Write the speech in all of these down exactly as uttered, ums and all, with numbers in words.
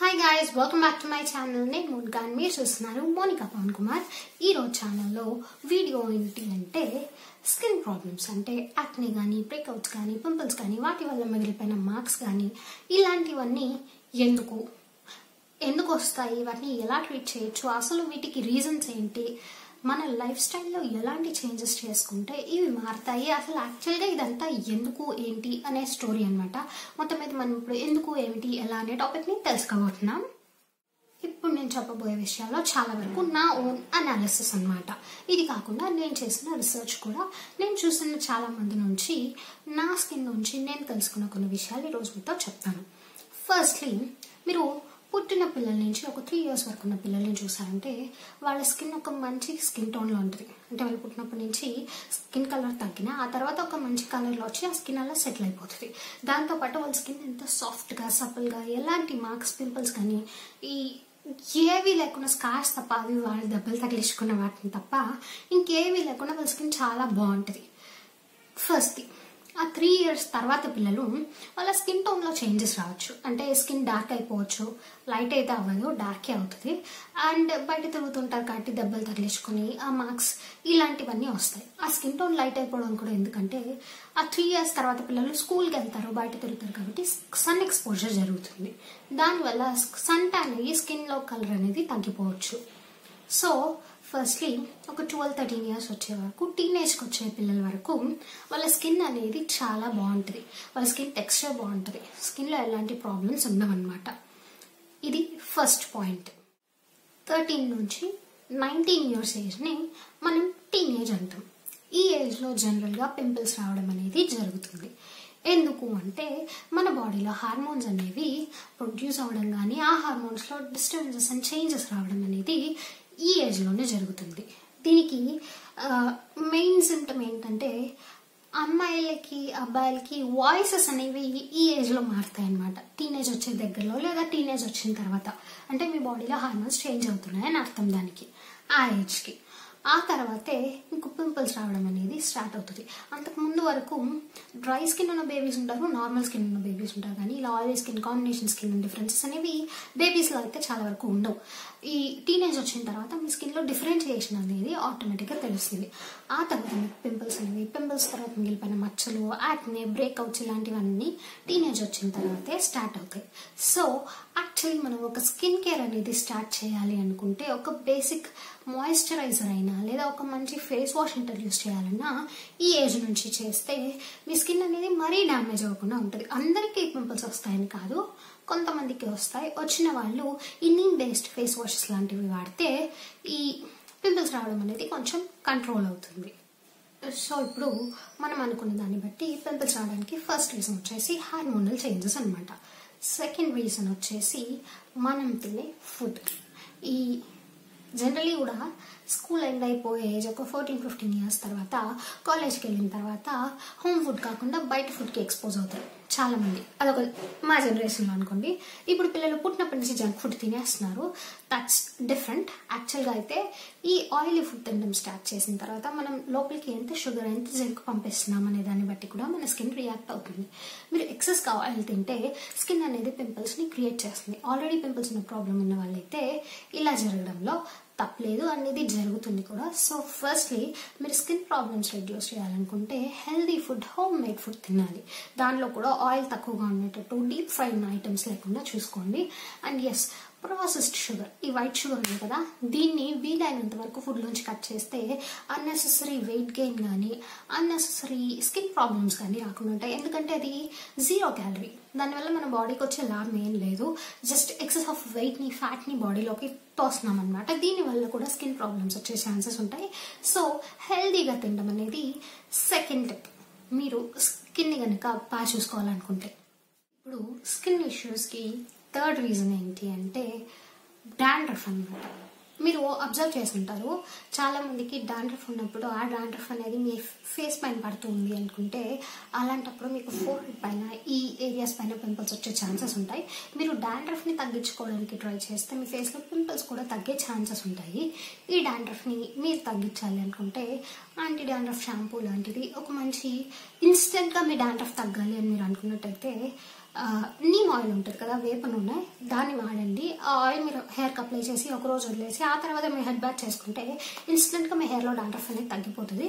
Hi guys, welcome back to my channel. నేను మున్గాన్ మీరు చూస్తున్నారు మోనికా పవన్ కుమార్. ఈ రోజు ఛానల్లో వీడియో ఏంటి అంటే స్కిన్ ప్రాబ్లమ్స్ అంటే యాక్నే కానీ బ్రేక్అవుట్స్ కానీ పింపుల్స్ కానీ వాటి వల్ల మిగిలిపోయిన మార్క్స్ కానీ ఇలాంటివన్నీ ఎందుకు ఎందుకు వస్తాయి, వాటిని ఎలా ట్రీట్ చేయొచ్చు, అసలు వీటికి రీజన్స్ ఏంటి, మన లైఫ్ స్టైల్లో ఎలాంటి చేంజెస్ చేసుకుంటే ఇవి మారుతాయి, అసలు యాక్చువల్గా ఇదంతా ఎందుకు ఏంటి అనే స్టోరీ అనమాట. మొత్తం మీద మనం ఇప్పుడు ఎందుకు ఏమిటి ఎలా అనే టాపిక్ని తెలుసుకోబోతున్నాం. ఇప్పుడు నేను చెప్పబోయే విషయాల్లో చాలా వరకు నా ఓన్ అనాలిసిస్ అనమాట. ఇది కాకుండా నేను చేసిన రీసెర్చ్ కూడా, నేను చూసిన చాలా మంది నుంచి, నా స్కిన్ నుంచి నేను తెలుసుకున్న కొన్ని విషయాలు ఈరోజు మీతో చెప్తాను. ఫస్ట్లీ, మీరు పుట్టిన పిల్లల నుంచి ఒక త్రీ ఇయర్స్ వరకు ఉన్న పిల్లల్ని చూసారంటే వాళ్ళ స్కిన్ ఒక మంచి స్కిన్ టోన్లో ఉంటుంది. అంటే వాళ్ళు పుట్టినప్పటి నుంచి స్కిన్ కలర్ తగ్గినా ఆ తర్వాత ఒక మంచి కలర్లో వచ్చి ఆ స్కిన్ అలా సెటిల్ అయిపోతుంది. దాంతోపాటు వాళ్ళ స్కిన్ ఎంత సాఫ్ట్గా సపల్గా, ఎలాంటి మార్క్స్ పింపుల్స్ కానీ ఈ ఏవి లేకుండా స్కార్స్ తప్ప, అవి వాళ్ళు దెబ్బలు తగిలించుకున్న వాటిని తప్ప ఇంకేవి లేకుండా వాళ్ళ స్కిన్ చాలా బాగుంటుంది. ఫస్ట్ ఆ త్రీ ఇయర్స్ తర్వాత పిల్లలు వాళ్ళ స్కిన్ టోన్లో చేంజెస్ రావచ్చు. అంటే స్కిన్ డార్క్ అయిపోవచ్చు, లైట్ అయితే అవ్వదు, డార్కే అవుతుంది. అండ్ బయట తిరుగుతుంటారు కాబట్టి దెబ్బలు తగిలించుకొని ఆ మార్క్స్ ఇలాంటివన్నీ వస్తాయి. ఆ స్కిన్ టోన్ లైట్ అయిపోవడం కూడా ఎందుకంటే ఆ త్రీ ఇయర్స్ తర్వాత పిల్లలు స్కూల్కి వెళ్తారు, బయట తిరుగుతారు కాబట్టి సన్ ఎక్స్పోజర్ జరుగుతుంది. దానివల్ల సన్ ట్యాన్ అయ్యి స్కిన్లో కలర్ అనేది తగ్గిపోవచ్చు. సో ఫస్ట్లీ ఒక ట్వెల్వ్ థర్టీన్ ఇయర్స్ వచ్చే వరకు, టీనేజ్కి వచ్చే పిల్లల వరకు వాళ్ళ స్కిన్ అనేది చాలా బాగుంటుంది, వాళ్ళ స్కిన్ టెక్స్చర్ బాగుంటుంది, స్కిన్లో ఎలాంటి ప్రాబ్లమ్స్ ఉండవన్నమాట. ఇది ఫస్ట్ పాయింట్. థర్టీన్ నుంచి నైన్టీన్ ఇయర్స్ ఏజ్ని మనం టీనేజ్ అంటాం. ఈ ఏజ్లో జనరల్గా పింపుల్స్ రావడం అనేది జరుగుతుంది. ఎందుకు అంటే మన బాడీలో హార్మోన్స్ అనేవి ప్రొడ్యూస్ అవ్వడం కానీ ఆ హార్మోన్స్లో డిస్టర్బెన్సెస్ అండ్ చేంజెస్ రావడం అనేది ఈ ఏజ్లోనే జరుగుతుంది. దీనికి మెయిన్ సిమ్టమ్ ఏంటంటే అమ్మాయిలకి అబ్బాయిలకి వాయిసెస్ అనేవి ఈ ఏజ్లో మారుతాయి అన్నమాట. టీనేజ్ వచ్చే దగ్గరలో లేదా టీనేజ్ వచ్చిన తర్వాత, అంటే మీ బాడీలో హార్మోన్స్ చేంజ్ అవుతున్నాయని అర్థం దానికి, ఆ ఏజ్కి. ఆ తర్వాతే ఇంకో పింపుల్స్ రావడం అనేది స్టార్ట్ అవుతుంది. అంతకు ముందు వరకు డ్రై స్కిన్ ఉన్న బేబీస్ ఉంటారు, నార్మల్ స్కిన్ ఉన్న బేబీస్ ఉంటారు. కానీ ఇలా oily skin, combination skin differences అనేవి బేబీస్లో అయితే చాలా వరకు ఉండవు. ఈ టీనేజ్ వచ్చిన తర్వాత మీ స్కిన్లో డిఫరెన్షియేషన్ అనేది ఆటోమేటిక్గా తెలుస్తుంది. ఆ తర్వాత మీకు పింపుల్స్ అనేవి, పింపుల్స్ తర్వాత మిగిలిపోయిన మచ్చలు, యాక్నే, బ్రేక్అవుట్స్ ఇలాంటివన్నీ టీనేజ్ వచ్చిన తర్వాతే స్టార్ట్ అవుతాయి. సో యాక్చువల్లీ మనం ఒక స్కిన్ కేర్ అనేది స్టార్ట్ చేయాలి అనుకుంటే ఒక బేసిక్ మాయిశ్చరైజర్ అయినా లేదా ఒక మంచి ఫేస్ వాష్ ఇంట్రడ్యూస్ చేయాలన్నా ఈ ఏజ్ నుంచి చేస్తే మీ స్కిన్ అనేది మరీ డ్యామేజ్ అవ్వకుండా ఉంటుంది. అందరికీ పింపుల్స్ వస్తాయని కాదు, కొంతమందికి వస్తాయి. వచ్చిన వాళ్ళు ఈ నీమ్ బేస్డ్ ఫేస్ వాషెస్ లాంటివి వాడితే ఈ పింపుల్స్ రావడం అనేది కొంచెం కంట్రోల్ అవుతుంది. సో ఇప్పుడు మనం అనుకున్న దాన్ని బట్టి పింపుల్స్ రావడానికి ఫస్ట్ రీజన్ వచ్చేసి హార్మోనల్ చేంజెస్ అనమాట. సెకండ్ రీజన్ వచ్చేసి మనం తినే ఫుడ్. ఈ జనరలీ కూడా స్కూల్ ఎండ్ అయిపోయే ఏజ్ ఒక ఫోర్టీన్ ఫిఫ్టీన్ ఇయర్స్ తర్వాత, కాలేజ్కి వెళ్ళిన తర్వాత హోమ్ ఫుడ్ కాకుండా బయట ఫుడ్కి ఎక్స్పోజ్ అవుతారు చాలామంది. అదొక మా జనరేషన్లో అనుకోండి. ఇప్పుడు పిల్లలు పుట్టినప్పటి నుంచి జంక్ ఫుడ్ తినేస్తున్నారు, దట్స్ డిఫరెంట్. యాక్చువల్గా అయితే ఈ ఆయిలీ ఫుడ్ తినడం స్టార్ట్ చేసిన తర్వాత మనం లోపలికి ఎంత షుగర్, ఎంత జంక్ పంపిస్తున్నాం అనే దాన్ని బట్టి కూడా మన స్కిన్ రియాక్ట్ అవుతుంది. మీరు ఎక్సెస్గా ఆయిల్ తింటే స్కిన్ అనేది పింపుల్స్ని క్రియేట్ చేస్తుంది. ఆల్రెడీ పింపుల్స్ ఉన్న ప్రాబ్లం ఉన్న వాళ్ళైతే ఇలా జరగడంలో తప్పలేదు అనేది జరుగుతుంది కూడా. సో ఫస్ట్లీ మీరు స్కిన్ ప్రాబ్లమ్స్ రెడ్యూస్ చేయాలనుకుంటే healthy food, home made food తినాలి. దానిలో కూడా ఆయిల్ తక్కువగా ఉండేటట్టు, డీప్ ఫ్రైడ్ ఐటమ్స్ లేకుండా చూసుకోండి. అండ్ ఎస్, ప్రాసెస్డ్ షుగర్, ఈ వైట్ షుగర్ ఉంది కదా, దీన్ని వీలైనంత వరకు ఫుడ్లోంచి కట్ చేస్తే అన్నెసెసరీ వెయిట్ గెయిన్ కానీ అన్నెసెసరీ స్కిన్ ప్రాబ్లమ్స్ కానీ రాకుండా ఉంటాయి. ఎందుకంటే అది జీరో క్యాలరీ, దానివల్ల మన బాడీకి వచ్చే లాభం ఏం లేదు. జస్ట్ ఎక్సెస్ ఆఫ్ వెయిట్ని, ఫ్యాట్ని బాడీలోకి తోస్తున్నాం అనమాట. దీనివల్ల కూడా స్కిన్ ప్రాబ్లమ్స్ వచ్చే ఛాన్సెస్ ఉంటాయి. సో హెల్దీగా తినడం అనేది సెకండ్ టిప్, మీరు స్కిన్ని కనుక బాగా చూసుకోవాలనుకుంటే. ఇప్పుడు స్కిన్ ఇష్యూస్కి థర్డ్ రీజన్ ఏంటి అంటే డాండ్రఫ్ అనమాట. మీరు అబ్జర్వ్ చేసి ఉంటారు, చాలా మందికి డాండ్రఫ్ ఉన్నప్పుడు ఆ డాండ్రఫ్ అనేది మీ ఫేస్ పైన పడుతుంది అనుకుంటే అలాంటప్పుడు మీకు ఫోర్ హెడ్ పైన, ఈ ఏరియాస్ పైన పింపుల్స్ వచ్చే ఛాన్సెస్ ఉంటాయి. మీరు డాండ్రఫ్ని తగ్గించుకోవడానికి ట్రై చేస్తే మీ ఫేస్లో పింపుల్స్ కూడా తగ్గే ఛాన్సెస్ ఉంటాయి. ఈ డాండ్రఫ్ని మీరు తగ్గించాలి అనుకుంటే యాంటీ డాండ్రఫ్ షాంపూ లాంటిది ఒక మంచి ఇన్స్టెంట్గా మీ డాండ్రఫ్ తగ్గాలి అని మీరు అనుకున్నట్టయితే నీమ్ ఆయిల్ ఉంటుంది కదా, వేప నూనె, దాన్ని వాడండి. ఆ ఆయిల్ మీరు హెయిర్కి అప్లై చేసి ఒక రోజు వదిలేసి ఆ తర్వాత మీరు హెడ్ బాత్ చేసుకుంటే ఇన్స్టెంట్గా మీ హెయిర్లో డాండ్రఫ్ అనేది తగ్గిపోతుంది.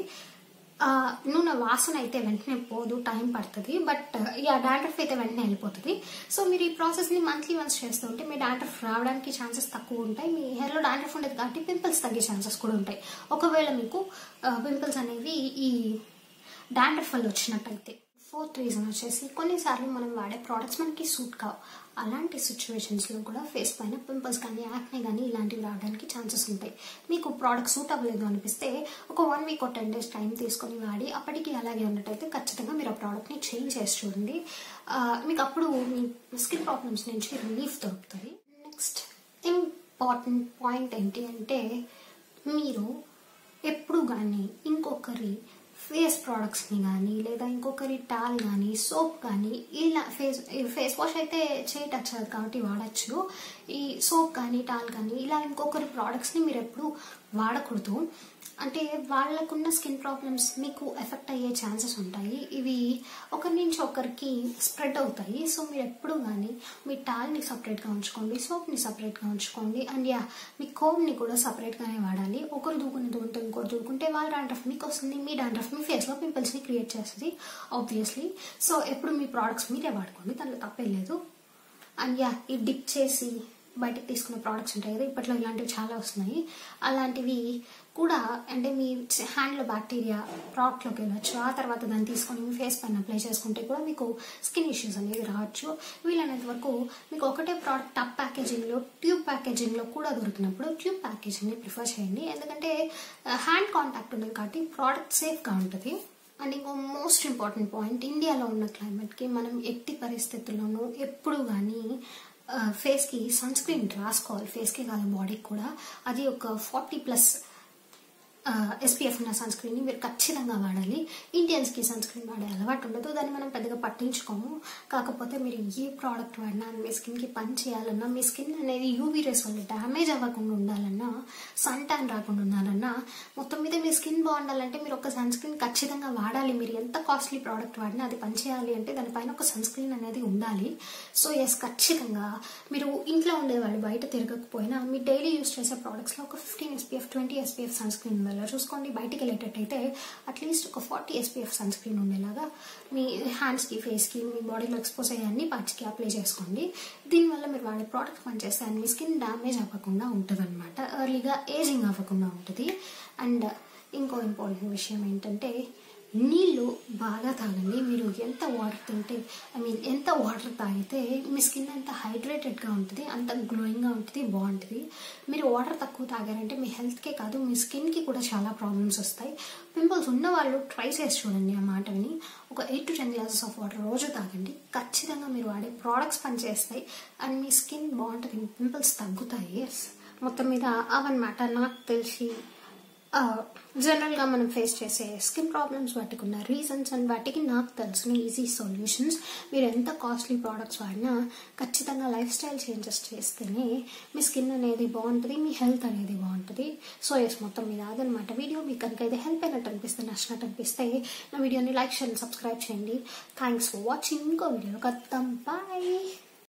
నూనె వాసన అయితే వెంటనే పోదు, టైం పడుతుంది, బట్ ఆ డాండ్రఫ్ అయితే వెంటనే వెళ్ళిపోతుంది. సో మీరు ఈ ప్రాసెస్ని మంత్లీ వన్స్ చేస్తుంటే మీ డాండ్రఫ్ రావడానికి ఛాన్సెస్ తక్కువ ఉంటాయి. మీ హెయిర్లో డాండ్రఫ్ ఉండేది కాబట్టి పింపుల్స్ తగ్గే ఛాన్సెస్ కూడా ఉంటాయి. ఒకవేళ మీకు పింపుల్స్ అనేవి ఈ డాండ్రఫ్ వల్ల వచ్చినట్టయితే. ఫోర్త్ రీజన్ వచ్చేసి కొన్నిసార్లు మనం వాడే ప్రోడక్ట్స్ మనకి సూట్ కావు. అలాంటి సిచ్యువేషన్స్లో కూడా ఫేస్ పైన పింపుల్స్ కానీ యాక్నే కానీ ఇలాంటివి రావడానికి ఛాన్సెస్ ఉంటాయి. మీకు ప్రోడక్ట్ సూట్ అవ్వలేదు అనిపిస్తే ఒక వన్ వీక్ ఒక టెన్ డేస్ టైం తీసుకొని వాడి అప్పటికి అలాగే ఉన్నట్టయితే ఖచ్చితంగా మీరు ఆ ప్రోడక్ట్ని చేంజ్ చేసి చూడండి. మీకు అప్పుడు మీ స్కిన్ ప్రాబ్లమ్స్ నుంచి రిలీఫ్ దొరుకుతుంది. నెక్స్ట్ ఇంపార్టెంట్ పాయింట్ ఏంటి అంటే మీరు ఎప్పుడు కానీ ఇంకొకరి ఫేస్ ప్రోడక్ట్స్ని కానీ లేదా ఇంకొకరి టాల్ కానీ సోప్ కానీ ఇలా ఫేస్ ఫేస్ వాష్ అయితే చేయి టచ్ అవ్వదు కాబట్టి వాడచ్చు. ఈ సోప్ కానీ టాల్ కానీ ఇలా ఇంకొకరి ప్రోడక్ట్స్ని మీరు ఎప్పుడు వాడకూడదు. అంటే వాళ్ళకున్న స్కిన్ ప్రాబ్లమ్స్ మీకు ఎఫెక్ట్ అయ్యే ఛాన్సెస్ ఉంటాయి. ఇవి ఒకరి నుంచి ఒకరికి స్ప్రెడ్ అవుతాయి. సో మీరు ఎప్పుడు కానీ మీ టాల్ని సపరేట్గా ఉంచుకోండి, సోప్ని సపరేట్గా ఉంచుకోండి, అండ్ యా మీ కోమ్ని కూడా సపరేట్గానే వాడాలి. ఒకరు దూకుని దూకుంటే ఇంకోటి దూకుంటే వాళ్ళ డాండ్రఫ్ మీకు వస్తుంది, మీ డాండ్రఫ్ మీ ఫేస్లో పింపుల్స్ని క్రియేట్ చేస్తుంది ఆబ్వియస్లీ. సో ఎప్పుడు మీ ప్రోడక్ట్స్ మీరే వాడుకోండి, దాంట్లో తప్పే లేదు. అండ్ యా ఈ డిప్ చేసి బయటకు తీసుకునే ప్రోడక్ట్స్ ఉంటాయి కదా, ఇప్పట్లో ఇలాంటివి చాలా వస్తున్నాయి. అలాంటివి కూడా అంటే మీ హ్యాండ్లో బ్యాక్టీరియా ప్రోడక్ట్లోకి వెళ్ళొచ్చు. ఆ తర్వాత దాన్ని తీసుకొని మీ ఫేస్ పైన అప్లై చేసుకుంటే కూడా మీకు స్కిన్ ఇష్యూస్ అనేది రావచ్చు. వీలైనంత వరకు మీకు ఒకటే ప్రోడక్ట్ టప్ ప్యాకేజింగ్లో ట్యూబ్ ప్యాకేజింగ్లో కూడా దొరికినప్పుడు ట్యూబ్ ప్యాకేజింగ్ని ప్రిఫర్ చేయండి. ఎందుకంటే హ్యాండ్ కాంటాక్ట్ ఉంది కాబట్టి ప్రోడక్ట్ సేఫ్గా ఉంటుంది. అండ్ ఇంకో మోస్ట్ ఇంపార్టెంట్ పాయింట్, ఇండియాలో ఉన్న క్లైమేట్కి మనం ఎట్టి పరిస్థితుల్లోనూ ఎప్పుడు కానీ ఫేస్కి సన్ స్క్రీన్ రాసుకోవాలి. ఫేస్కి కాదు బాడీకి కూడా. అది ఒక ఫార్టీ ప్లస్ ఎస్పీఎఫ్ ఉన్న సన్ స్క్రీన్ని మీరు ఖచ్చితంగా వాడాలి. ఇండియన్స్కి సన్ స్క్రీన్ వాడే అలవాటు ఉండదు, దాన్ని మనం పెద్దగా పట్టించుకోము. కాకపోతే మీరు ఏ ప్రోడక్ట్ వాడినా మీ స్కిన్కి పని చేయాలన్నా, మీ స్కిన్ అనేది యూవీ రేస్ వల్ల డ్యామేజ్ అవ్వకుండా ఉండాలన్నా, సన్ ట్యాన్ రాకుండా ఉండాలన్నా, మొత్తం మీద మీ స్కిన్ బాగుండాలంటే మీరు ఒక సన్ స్క్రీన్ ఖచ్చితంగా వాడాలి. మీరు ఎంత కాస్ట్లీ ప్రోడక్ట్ వాడినా అది పని చేయాలి అంటే దానిపైన ఒక సన్ స్క్రీన్ అనేది ఉండాలి. సో ఎస్, ఖచ్చితంగా మీరు ఇంట్లో ఉండేవాళ్ళు బయట తిరగకపోయినా మీ డైలీ యూస్ చేసే ప్రోడక్ట్స్లో ఒక fifteen SPF twenty SPF sun screen ఉండేలా చూసుకోండి. బయటికి వెళ్ళేటట్టయితే అట్లీస్ట్ ఒక ఫార్టీ ఎస్పీఎఫ్ సన్ స్క్రీన్ ఉండేలాగా మీ హ్యాండ్స్కి, ఫేస్కి, మీ బాడీలో ఎక్స్పోజ్ అయ్యే అన్ని పార్ట్స్కి అప్లై చేసుకోండి. దీనివల్ల మీరు వాడే ప్రోడక్ట్ పనిచేస్తే మీ స్కిన్ డ్యామేజ్ అవ్వకుండా ఉంటుంది అనమాట, ఎర్లీగా ఏజింగ్ అవ్వకుండా ఉంటుంది. అండ్ ఇంకో ఇంపార్టెంట్ విషయం ఏంటంటే నీళ్ళు బాగా తాగండి. మీరు ఎంత వాటర్ తింటే ఐ మీన్ ఎంత వాటర్ తాగితే మీ స్కిన్ అంత హైడ్రేటెడ్గా ఉంటుంది, అంత గ్లోయింగ్గా ఉంటుంది, బాగుంటుంది. మీరు వాటర్ తక్కువ తాగారంటే మీ హెల్త్కే కాదు మీ స్కిన్కి కూడా చాలా ప్రాబ్లమ్స్ వస్తాయి. పింపుల్స్ ఉన్న వాళ్ళు ట్రై చేసి చూడండి ఆ మాట విని. ఒక eight to ten glasses of water రోజు తాగండి. ఖచ్చితంగా మీరు వాడే ప్రోడక్ట్స్ పనిచేస్తాయి అండ్ మీ స్కిన్ బాగుంటుంది, పింపుల్స్ తగ్గుతాయి. మొత్తం మీద అవన్నమాట నాకు తెలిసి జనరల్గా మనం ఫేస్ చేసే స్కిన్ ప్రాబ్లమ్స్ వాటికి ఉన్న రీజన్స్ అండ్ వాటికి నాకు తెలిసిన ఈజీ సొల్యూషన్స్. మీరు ఎంత కాస్ట్లీ ప్రోడక్ట్స్ వాడినా ఖచ్చితంగా లైఫ్ స్టైల్ చేంజెస్ చేస్తేనే మీ స్కిన్ అనేది బాగుంటుంది, మీ హెల్త్ అనేది బాగుంటుంది. సో ఎస్, మొత్తం మీద అదనమాట వీడియో. మీకు కనుక అయితే హెల్ప్ అయినట్టు అనిపిస్తే, నచ్చినట్టు అనిపిస్తే నా వీడియోని లైక్ చేయండి, సబ్స్క్రైబ్ చేయండి. Thanks for watching. ఇంకో వీడియోలో కలుద్దాం. బాయ్.